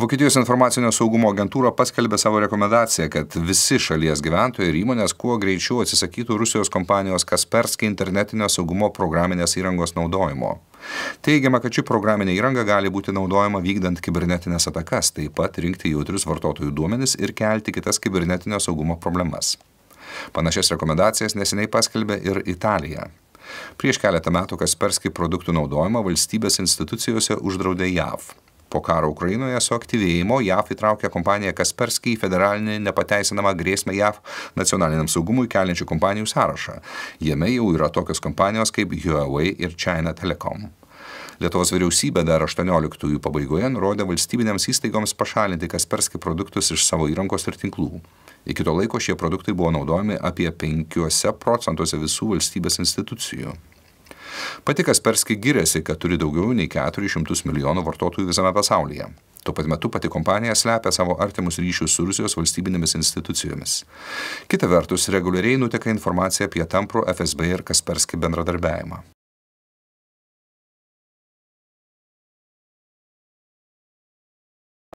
Vokietijos informacinio saugumo agentūra paskelbė savo rekomendaciją, kad visi šalies gyventojai ir įmonės kuo greičiau atsisakytų Rusijos kompanijos Kaspersky internetinio saugumo programinės įrangos naudojimo. Teigiama, kad ši programinė įranga gali būti naudojama vykdant kibernetinės atakas, taip pat rinkti jautrius vartotojų duomenis ir kelti kitas kibernetinio saugumo problemas. Panašias rekomendacijas neseniai paskelbė ir Italija. Prieš keletą metų Kaspersky produktų naudojimą valstybės institucijose uždraudė JAV. Po karo Ukrainoje suaktyvėjimo JAV įtraukė kompaniją Kaspersky į federalinį nepateisinamą grėsmę JAV nacionaliniam saugumui keliančių kompanijų sąrašą. Jame jau yra tokios kompanijos kaip Huawei ir China Telecom. Lietuvos vyriausybė dar 18-ųjų pabaigoje nurodė valstybinėms įstaigoms pašalinti Kaspersky produktus iš savo įrangos ir tinklų. Iki to laiko šie produktai buvo naudojami apie 5% visų valstybės institucijų. Pati Kaspersky giriasi, kad turi daugiau nei 400 milijonų vartotojų visame pasaulyje. Tuo pat metu pati kompanija slepia savo artimus ryšius su Rusijos valstybinėmis institucijomis. Kita vertus, reguliariai nuteka informacija apie tamprų FSB ir Kaspersky bendradarbiavimą.